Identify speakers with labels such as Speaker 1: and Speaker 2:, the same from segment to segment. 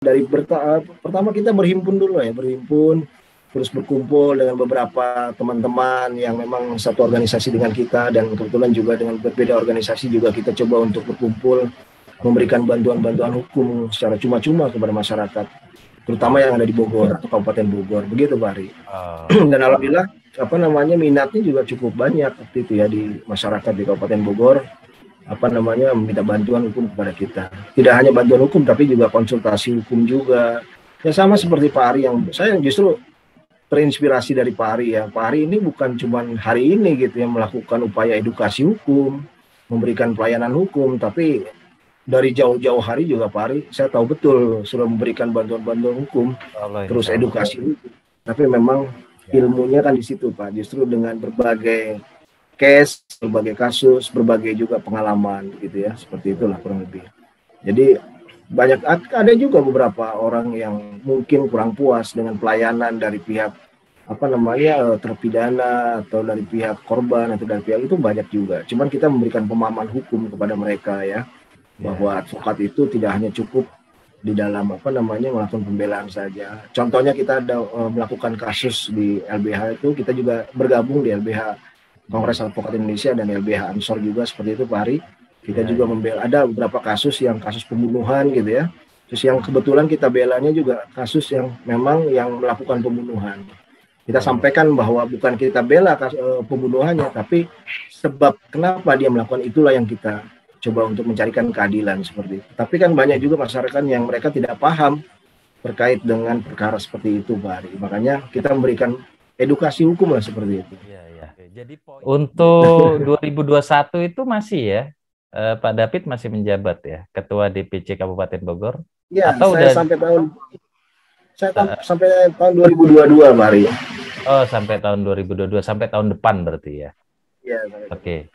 Speaker 1: pertama kita berhimpun dulu ya, terus berkumpul dengan beberapa teman-teman yang memang satu organisasi dengan kita, dan kebetulan juga dengan berbeda organisasi juga kita coba untuk berkumpul memberikan bantuan-bantuan hukum secara cuma-cuma kepada masyarakat, terutama yang ada di Bogor atau Kabupaten Bogor, begitu Pak Ari. Dan alhamdulillah minatnya juga cukup banyak waktu itu ya di masyarakat di Kabupaten Bogor, meminta bantuan hukum kepada kita. Tidak hanya bantuan hukum tapi juga konsultasi hukum juga. Ya sama seperti Pak Ari, yang saya justru terinspirasi dari Pak Ari ya. Pak Ari ini bukan cuma hari ini gitu ya melakukan upaya edukasi hukum, memberikan pelayanan hukum, tapi dari jauh-jauh hari juga Pak Ari, saya tahu betul sudah memberikan bantuan-bantuan hukum, terus edukasi hukum. Tapi memang ilmunya kan di situ Pak, justru dengan berbagai case, berbagai kasus, berbagai juga pengalaman gitu ya, seperti itulah kurang lebih. Jadi ada juga beberapa orang yang mungkin kurang puas dengan pelayanan dari pihak terpidana atau dari pihak korban atau dari pihak itu, banyak juga. Cuman kita memberikan pemahaman hukum kepada mereka ya, bahwa advokat itu tidak hanya cukup di dalam melakukan pembelaan saja. Contohnya kita ada melakukan kasus di LBH itu, kita juga bergabung di LBH Kongres Advokat Indonesia dan LBH Ansor juga seperti itu Pak Ari. Kita juga membela, ada beberapa kasus yang kasus pembunuhan gitu ya. Terus yang kebetulan kita belanya juga kasus yang memang yang melakukan pembunuhan. Kita sampaikan bahwa bukan kita bela pembunuhannya, tapi sebab kenapa dia melakukan itulah yang kita coba untuk mencarikan keadilan seperti itu. Tapi kan banyak juga masyarakat yang mereka tidak paham terkait dengan perkara seperti itu Pak Ari. Makanya kita memberikan edukasi hukum lah seperti itu.
Speaker 2: Jadi untuk 2021 itu masih ya, Pak David masih menjabat ya, Ketua DPC Kabupaten Bogor?
Speaker 1: Ya, atau saya sampai tahun 2022 Pak Ari.
Speaker 2: Oh, sampai tahun 2022, sampai tahun depan berarti ya?
Speaker 1: Iya.
Speaker 2: Oke.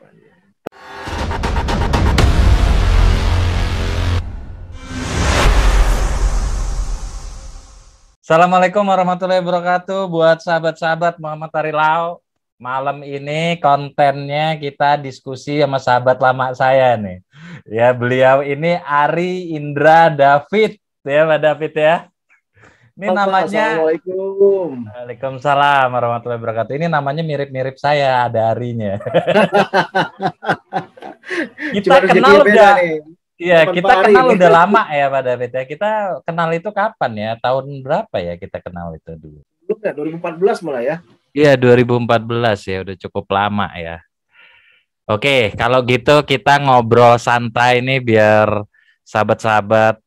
Speaker 2: Assalamualaikum warahmatullahi wabarakatuh buat sahabat-sahabat Muhammad Ari Lau. Malam ini kontennya kita diskusi sama sahabat lama saya nih. Ya, beliau ini Ari Indra David ya Pak David ya. Ini namanya
Speaker 1: Assalamualaikum.
Speaker 2: Waalaikumsalam warahmatullahi wabarakatuh. Ini namanya mirip-mirip saya, ada Arinya. Kita kenal udah nih. Iya, kita kenal udah lama ya Pak David ya. Kita kenal itu kapan ya? Tahun berapa ya kita kenal itu dulu?
Speaker 1: 2014 malah ya.
Speaker 2: Iya, 2014 ya, udah cukup lama ya. Oke, kalau gitu kita ngobrol santai nih biar sahabat-sahabat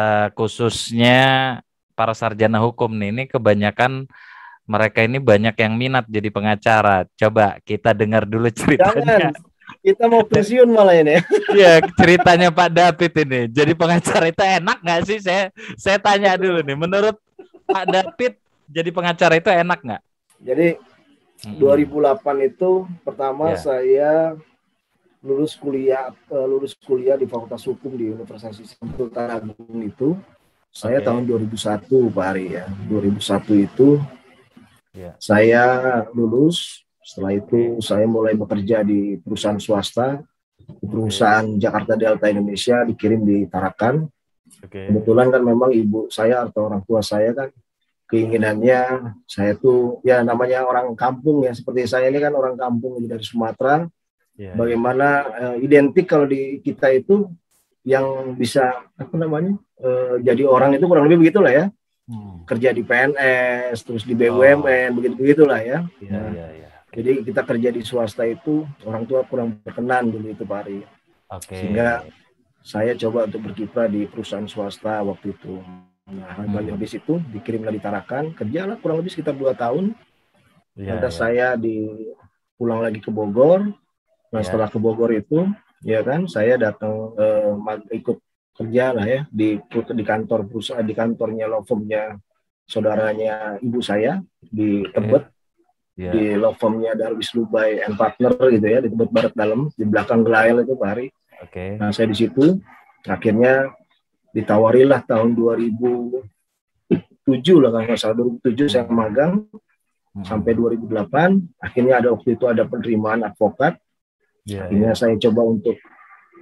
Speaker 2: khususnya para sarjana hukum nih, ini kebanyakan mereka ini banyak yang minat jadi pengacara. Coba kita dengar dulu ceritanya.
Speaker 1: Jangan. Kita mau pensiun malah ini.
Speaker 2: Iya, ceritanya Pak David ini. Jadi pengacara itu enak nggak sih? Saya tanya dulu nih. Menurut Pak David, jadi pengacara itu enak nggak?
Speaker 1: Jadi 2008 itu pertama saya lulus kuliah di Fakultas Hukum di Universitas Sultan Agung itu. Saya tahun 2001 Pak Ari ya. 2001 itu saya lulus. Setelah itu saya mulai bekerja di perusahaan swasta, di perusahaan Jakarta Delta Indonesia, dikirim di Tarakan. Kebetulan kan memang ibu saya atau orang tua saya kan keinginannya saya tuh ya namanya orang kampung ya, seperti saya ini kan orang kampung dari Sumatera. Bagaimana identik kalau di kita itu yang bisa jadi orang itu kurang lebih begitulah ya. Kerja di PNS, terus di BUMN, begitulah ya. Jadi kita kerja di swasta itu orang tua kurang berkenan dulu itu Pak Ari. Sehingga saya coba untuk berkiprah di perusahaan swasta waktu itu. Nah, habis itu dikirimlah di Tarakan, kerjalah kurang lebih sekitar 2 tahun. Saya pulang lagi ke Bogor. Nah, setelah ke Bogor itu, ya kan, saya datang ikut kerja lah ya di kantor perusahaan, di kantornya law firmnya saudaranya ibu saya di Tebet. Di law firmnya Darwis Lubai and Partner gitu ya, di Tebet Barat Dalam, di belakang Glael itu Pak Ari. Nah, saya di situ akhirnya ditawarilah tahun 2007 lah kalau nggak salah, 2007 saya magang sampai 2008. Akhirnya waktu itu ada penerimaan advokat. Akhirnya saya coba untuk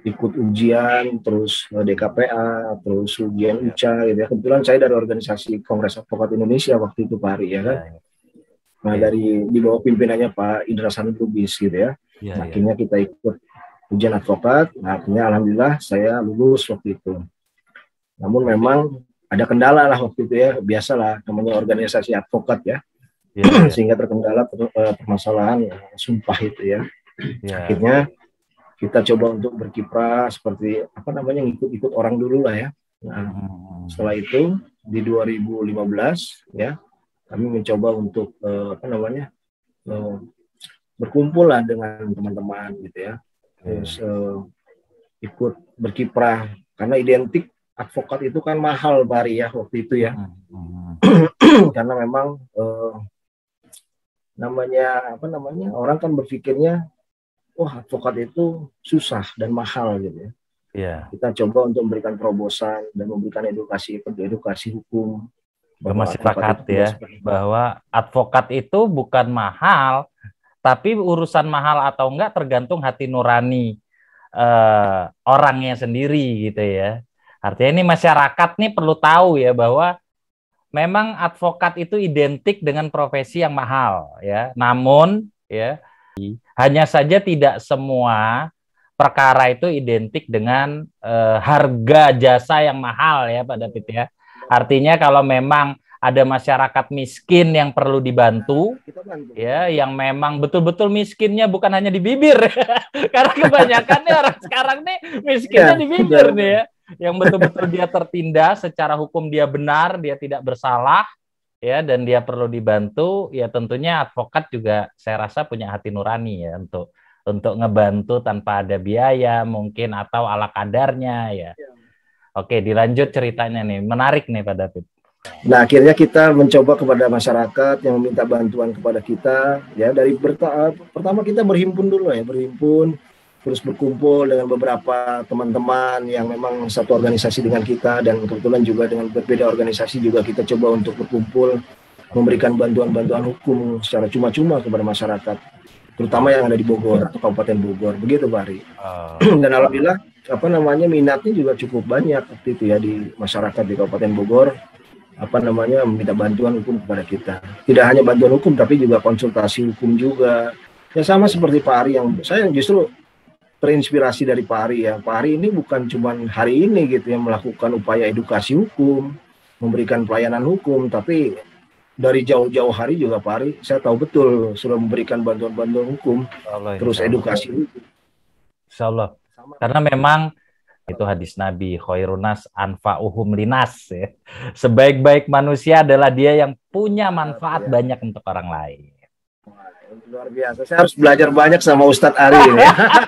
Speaker 1: ikut ujian, terus DKPA, terus ujian UCA gitu ya. Kebetulan saya dari organisasi Kongres Advokat Indonesia waktu itu Pak Ari ya kan. Nah dari di bawah pimpinannya Pak Indra Sanubis gitu ya. Akhirnya kita ikut ujian advokat. Nah, akhirnya alhamdulillah saya lulus waktu itu. Namun memang ada kendala lah waktu itu ya, biasalah namanya organisasi advokat ya. Sehingga terkendala permasalahan sumpah itu ya. Akhirnya kita coba untuk berkiprah seperti apa namanya ngikut-ikut orang dulu lah ya. Nah, setelah itu di 2015 ya kami mencoba untuk berkumpul lah dengan teman-teman gitu ya. Terus ikut berkiprah karena identik advokat itu kan mahal Bari ya waktu itu ya. Karena memang orang kan berpikirnya advokat itu susah dan mahal gitu ya. Kita coba untuk memberikan terobosan dan memberikan edukasi hukum
Speaker 2: ke masyarakat ya, bahwa advokat itu bukan mahal, tapi urusan mahal atau enggak tergantung hati nurani orangnya sendiri gitu ya. Artinya ini masyarakat nih perlu tahu ya bahwa memang advokat itu identik dengan profesi yang mahal ya. Namun ya hanya saja tidak semua perkara itu identik dengan harga jasa yang mahal ya Pak David ya. Artinya kalau memang ada masyarakat miskin yang perlu dibantu, ya, yang memang betul-betul miskinnya bukan hanya di bibir, karena kebanyakan nih orang sekarang nih miskinnya di bibir nih ya, yang betul-betul dia tertindas secara hukum dia benar, dia tidak bersalah, ya, dan dia perlu dibantu, ya tentunya advokat juga saya rasa punya hati nurani ya untuk ngebantu tanpa ada biaya mungkin atau ala kadarnya ya. Oke, dilanjut ceritanya nih, menarik nih Pak David.
Speaker 1: Nah, akhirnya kita mencoba kepada masyarakat yang meminta bantuan kepada kita, ya dari pertama kita berhimpun dulu ya, terus berkumpul dengan beberapa teman-teman yang memang satu organisasi dengan kita dan kebetulan juga dengan berbeda organisasi juga kita coba untuk berkumpul memberikan bantuan-bantuan hukum secara cuma-cuma kepada masyarakat, terutama yang ada di Bogor atau Kabupaten Bogor, begitu Pak Ari. Dan alhamdulillah minatnya juga cukup banyak waktu itu ya di masyarakat di Kabupaten Bogor meminta bantuan hukum kepada kita. Tidak hanya bantuan hukum tapi juga konsultasi hukum juga. Ya sama seperti Pak Ari yang saya justru terinspirasi dari Pak Ari ya. Pak Ari ini bukan cuma hari ini gitu ya melakukan upaya edukasi hukum, memberikan pelayanan hukum, tapi dari jauh-jauh hari juga Pak Ari saya tahu betul sudah memberikan bantuan-bantuan hukum, terus edukasi hukum.
Speaker 2: Insyaallah. Karena memang itu hadis Nabi, khairunas anfa'uhum linas ya. Sebaik-baik manusia adalah dia yang punya manfaat banyak untuk orang lain.
Speaker 1: Luar biasa. Saya harus belajar banyak sama Ustadz Ari ini.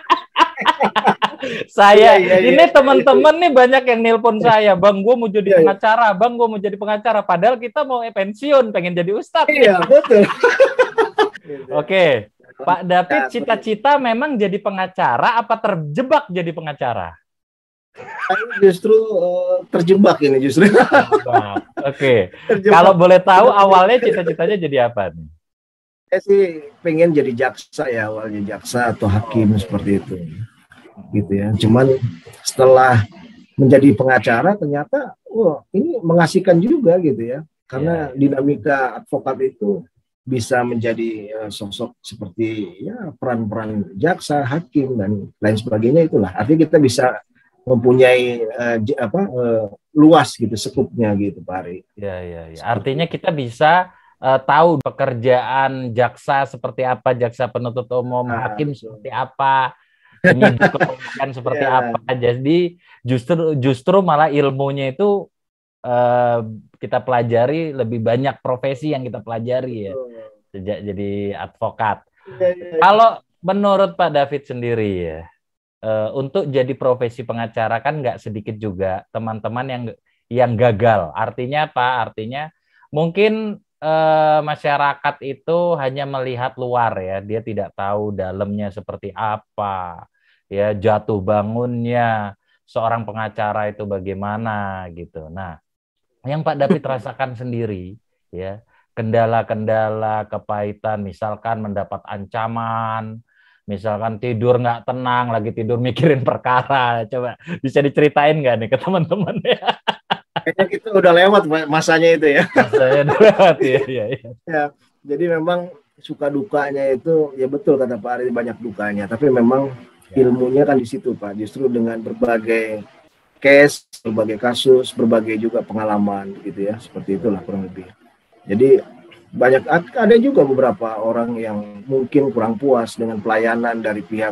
Speaker 2: Ini teman-teman nih banyak yang nelpon saya, Bang, gue mau jadi pengacara, Bang, gue mau jadi pengacara. Padahal kita mau pensiun, pengen jadi Ustadz.
Speaker 1: Iya, betul.
Speaker 2: Oke. Pak David cita-cita memang jadi pengacara apa terjebak jadi pengacara?
Speaker 1: Justru terjebak ini justru.
Speaker 2: Oke. Kalau boleh tahu awalnya cita-citanya jadi apa nih?
Speaker 1: Saya sih pengen jadi jaksa ya, awalnya jaksa atau hakim seperti itu. Gitu ya. Cuman setelah menjadi pengacara ternyata ini mengasihkan juga gitu ya. Karena dinamika advokat itu bisa menjadi sosok seperti ya peran-peran jaksa, hakim dan lain sebagainya itulah. Artinya kita bisa mempunyai luas gitu skupnya gitu Pak Ari.
Speaker 2: Ya. Artinya kita bisa tahu pekerjaan jaksa seperti apa, jaksa penuntut umum, hakim seperti apa, penyidik kepolisian seperti apa. Jadi justru malah ilmunya itu kita pelajari lebih banyak profesi yang kita pelajari ya sejak jadi advokat. Kalau menurut Pak David sendiri ya, untuk jadi profesi pengacara kan nggak sedikit juga teman-teman yang gagal. Artinya apa? Artinya mungkin masyarakat itu hanya melihat luar ya, dia tidak tahu dalamnya seperti apa, ya jatuh bangunnya seorang pengacara itu bagaimana gitu. Nah, yang Pak David rasakan sendiri ya, kendala-kendala, kepahitan, misalkan mendapat ancaman Misalkan tidur nggak tenang, lagi tidur mikirin perkara. Coba bisa diceritain nggak nih ke teman-teman ya?
Speaker 1: Kayaknya kita udah lewat masanya itu ya.
Speaker 2: Masanya udah lewat ya.
Speaker 1: Ya, jadi memang suka dukanya itu ya betul kata Pak Ari, banyak dukanya. Tapi memang ilmunya kan di situ Pak. Justru dengan berbagai case, berbagai kasus, berbagai juga pengalaman gitu ya. Seperti itulah kurang lebih. Jadi banyak ada juga beberapa orang yang mungkin kurang puas dengan pelayanan dari pihak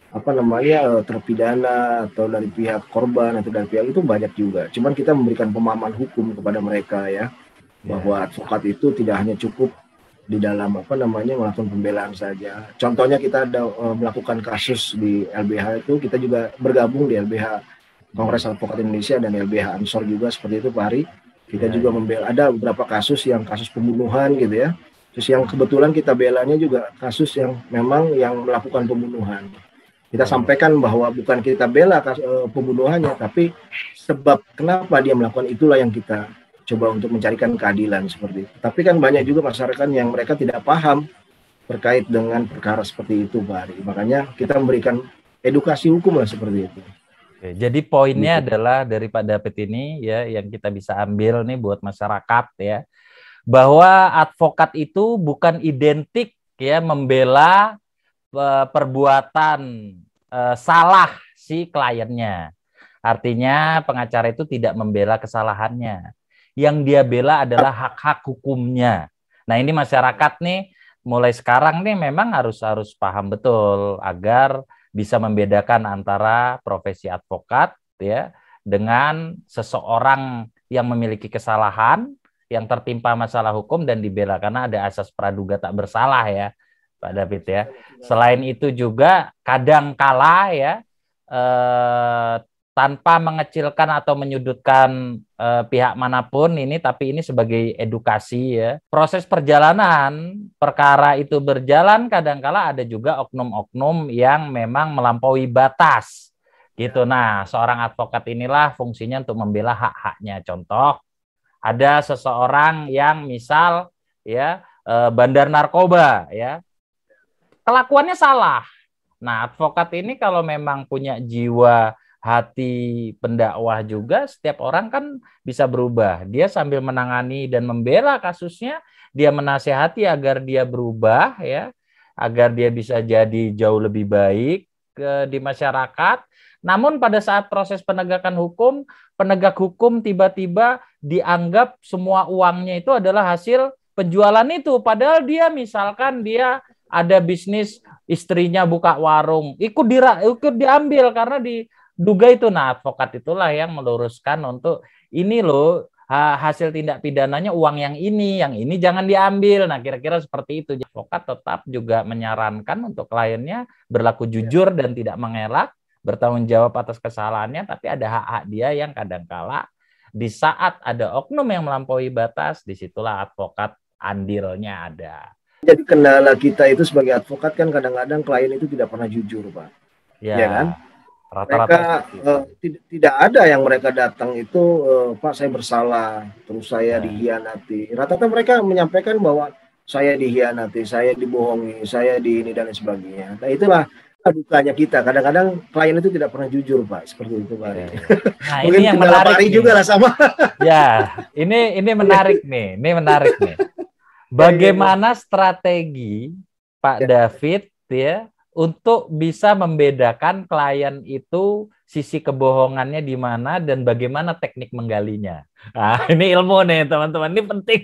Speaker 1: terpidana atau dari pihak korban atau dari pihak itu banyak juga. Cuman kita memberikan pemahaman hukum kepada mereka ya, bahwa advokat itu tidak hanya cukup di dalam melakukan pembelaan saja. Contohnya kita ada melakukan kasus di LBH itu, kita juga bergabung di LBH Kongres Advokat Indonesia dan LBH Ansor juga seperti itu Pak Ari. Kita juga membela, ada beberapa kasus yang kasus pembunuhan gitu ya. Terus yang kebetulan kita belanya juga kasus yang memang yang melakukan pembunuhan. Kita sampaikan bahwa bukan kita bela pembunuhannya, tapi sebab kenapa dia melakukan itulah yang kita coba untuk mencarikan keadilan seperti itu. Tapi kan banyak juga masyarakat yang mereka tidak paham terkait dengan perkara seperti itu Pak Ari. Makanya kita memberikan edukasi hukum lah seperti itu.
Speaker 2: Jadi poinnya adalah dari Pak David ini ya yang kita bisa ambil nih buat masyarakat ya, bahwa advokat itu bukan identik ya membela perbuatan salah si kliennya. Artinya pengacara itu tidak membela kesalahannya. Yang dia bela adalah hak-hak hukumnya. Nah, ini masyarakat nih mulai sekarang nih memang harus paham betul agar bisa membedakan antara profesi advokat ya dengan seseorang yang memiliki kesalahan, yang tertimpa masalah hukum dan dibela karena ada asas praduga tak bersalah ya, Pak David ya. Selain itu juga kadang kala ya tanpa mengecilkan atau menyudutkan pihak manapun ini, tapi ini sebagai edukasi ya. Proses perjalanan perkara itu berjalan kadangkala ada juga oknum-oknum yang memang melampaui batas gitu. Nah, seorang advokat inilah fungsinya untuk membela hak-haknya. Contoh, ada seseorang yang misal ya bandar narkoba ya, kelakuannya salah. Nah, advokat ini kalau memang punya jiwa hati pendakwah juga, setiap orang kan bisa berubah. Dia sambil menangani dan membela kasusnya, dia menasehati agar dia berubah ya, agar dia bisa jadi jauh lebih baik di masyarakat. Namun pada saat proses penegakan hukum, penegak hukum tiba-tiba dianggap semua uangnya itu adalah hasil penjualan itu, padahal dia misalkan dia ada bisnis, istrinya buka warung, ikut diambil karena diduga itu. Nah, advokat itulah yang meluruskan untuk ini loh hasil tindak pidananya uang yang ini jangan diambil. Nah, kira-kira seperti itu. Advokat tetap juga menyarankan untuk kliennya berlaku jujur dan tidak mengelak, bertanggung jawab atas kesalahannya, tapi ada hak-hak dia yang kadangkala di saat ada oknum yang melampaui batas, disitulah advokat andilnya ada.
Speaker 1: Jadi kendala kita itu sebagai advokat kan kadang-kadang klien itu tidak pernah jujur, Pak. Ya kan? Rata-rata tidak ada yang mereka datang itu, Pak saya bersalah, terus saya dihianati. Rata-rata mereka menyampaikan bahwa saya dihianati, saya dibohongi, saya di ini dan sebagainya. Nah itulah dukanya kita. Kadang-kadang klien itu tidak pernah jujur, Pak. Seperti itu, Pak.
Speaker 2: Nah, ini yang menarik
Speaker 1: juga lah sama.
Speaker 2: Ya, ini menarik nih. Ini menarik nih. Bagaimana strategi Pak David ya untuk bisa membedakan klien itu sisi kebohongannya di mana dan bagaimana teknik menggalinya. Nah, ini ilmu nih teman-teman, ini penting.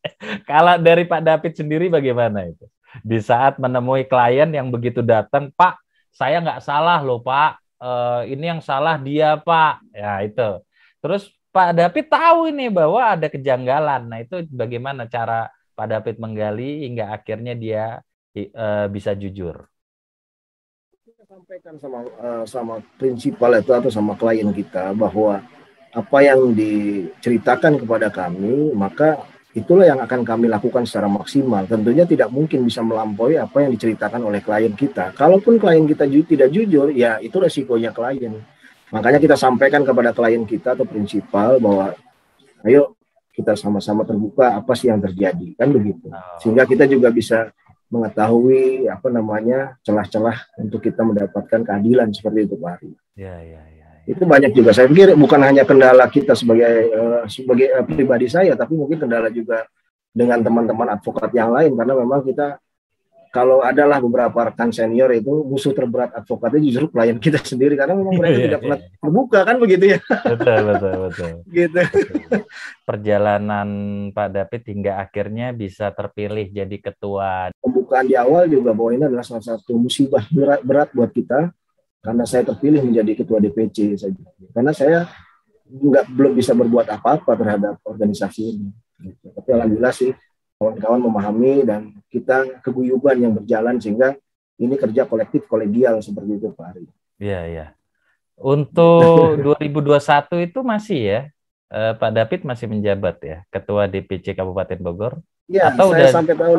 Speaker 2: Kalau dari Pak David sendiri bagaimana itu? Di saat menemui klien yang begitu datang, Pak, saya nggak salah loh Pak, ini yang salah dia Pak. Ya itu. Terus Pak David tahu ini bahwa ada kejanggalan. Nah itu bagaimana cara Pak David menggali hingga akhirnya dia bisa jujur?
Speaker 1: Kita sampaikan sama prinsipal itu atau sama klien kita bahwa apa yang diceritakan kepada kami, maka itulah yang akan kami lakukan secara maksimal. Tentunya tidak mungkin bisa melampaui apa yang diceritakan oleh klien kita. Kalaupun klien kita tidak jujur, ya itu resikonya klien. Makanya kita sampaikan kepada klien kita atau prinsipal bahwa ayo kita sama-sama terbuka apa sih yang terjadi, kan begitu. Sehingga kita juga bisa mengetahui celah-celah untuk kita mendapatkan keadilan seperti itu Pak Ari.
Speaker 2: Ya.
Speaker 1: Itu banyak juga. Saya pikir bukan hanya kendala kita sebagai pribadi saya, tapi mungkin kendala juga dengan teman-teman advokat yang lain, karena memang kita kalau adalah beberapa rekan senior itu musuh terberat advokatnya justru klien kita sendiri, karena memang mereka tidak pernah terbuka kan begitu ya.
Speaker 2: Betul.
Speaker 1: Gitu.
Speaker 2: Perjalanan Pak David hingga akhirnya bisa terpilih jadi ketua.
Speaker 1: Pembukaan di awal juga bahwa ini adalah salah satu musibah berat buat kita, karena saya terpilih menjadi ketua DPC saja. Karena saya belum bisa berbuat apa-apa terhadap organisasi ini. Tapi alhamdulillah sih kawan-kawan memahami dan kita keguyuban yang berjalan sehingga ini kerja kolektif kolegial seperti itu Pak Ari.
Speaker 2: Iya. Untuk 2021 itu masih ya Pak David masih menjabat ya ketua DPC Kabupaten Bogor?
Speaker 1: Iya,
Speaker 2: atau
Speaker 1: saya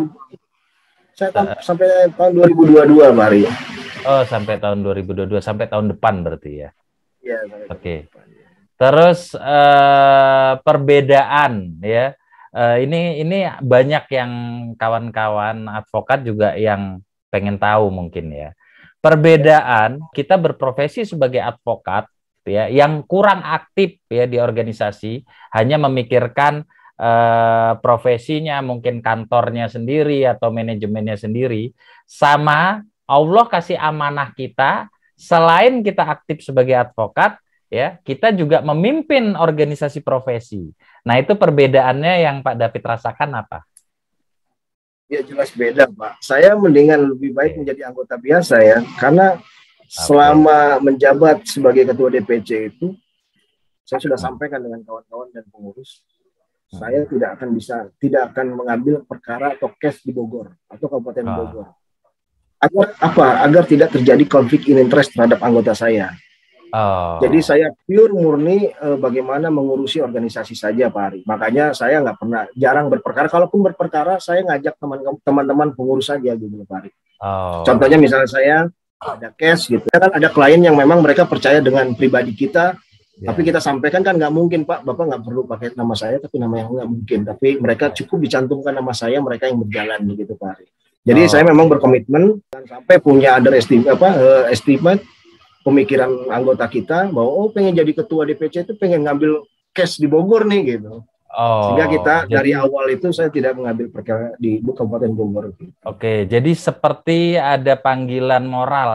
Speaker 1: sampai tahun 2022 Pak Ari.
Speaker 2: Oh, sampai tahun 2022, sampai tahun depan berarti ya?
Speaker 1: Iya.
Speaker 2: Oke. Terus perbedaan ya. Ini banyak yang kawan-kawan advokat juga yang pengen tahu mungkin ya. Perbedaan kita berprofesi sebagai advokat ya yang kurang aktif ya di organisasi, hanya memikirkan profesinya, mungkin kantornya sendiri atau manajemennya sendiri, sama Allah kasih amanah kita, selain kita aktif sebagai advokat, ya, kita juga memimpin organisasi profesi. Nah, itu perbedaannya yang Pak David rasakan apa?
Speaker 1: Ya jelas beda, Pak. Saya mendingan lebih baik menjadi anggota biasa ya, karena selama menjabat sebagai ketua DPC itu, saya sudah sampaikan dengan kawan-kawan dan pengurus, saya tidak akan mengambil perkara atau case di Bogor atau Kabupaten Bogor. Agar tidak terjadi konflik in interest terhadap anggota saya. Jadi saya pure murni bagaimana mengurusi organisasi saja Pak Ari. Makanya saya jarang berperkara. Kalaupun berperkara, saya ngajak teman-teman pengurus saja gitu Pak Ari. Contohnya misalnya saya ada case gitu. Kan ada klien yang memang mereka percaya dengan pribadi kita, tapi kita sampaikan kan nggak mungkin Pak, Bapak nggak perlu pakai nama saya, tapi nama yang nggak mungkin. Tapi mereka cukup dicantumkan nama saya, mereka yang berjalan begitu Pak Ari. Jadi saya memang berkomitmen dan sampai punya estimate pemikiran anggota kita bahwa pengen jadi ketua DPC itu pengen ngambil case di Bogor nih gitu. Sehingga kita dari awal itu saya tidak mengambil perkara di Kabupaten Bogor.
Speaker 2: Oke, jadi seperti ada panggilan moral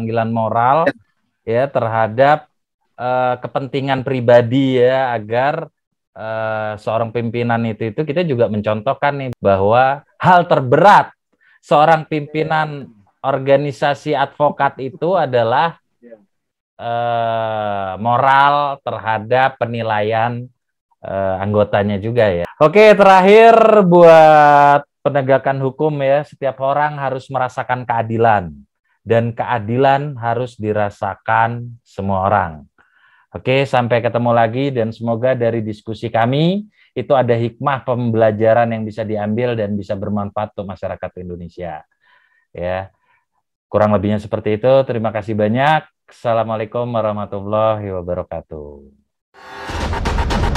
Speaker 2: ya terhadap kepentingan pribadi ya, agar seorang pimpinan itu kita juga mencontohkan nih bahwa hal terberat seorang pimpinan organisasi advokat itu adalah moral terhadap penilaian anggotanya juga ya. Oke, terakhir buat penegakan hukum ya, setiap orang harus merasakan keadilan dan keadilan harus dirasakan semua orang. Oke, sampai ketemu lagi dan semoga dari diskusi kami itu ada hikmah pembelajaran yang bisa diambil dan bisa bermanfaat untuk masyarakat Indonesia. Ya. Kurang lebihnya seperti itu. Terima kasih banyak. Assalamualaikum warahmatullahi wabarakatuh.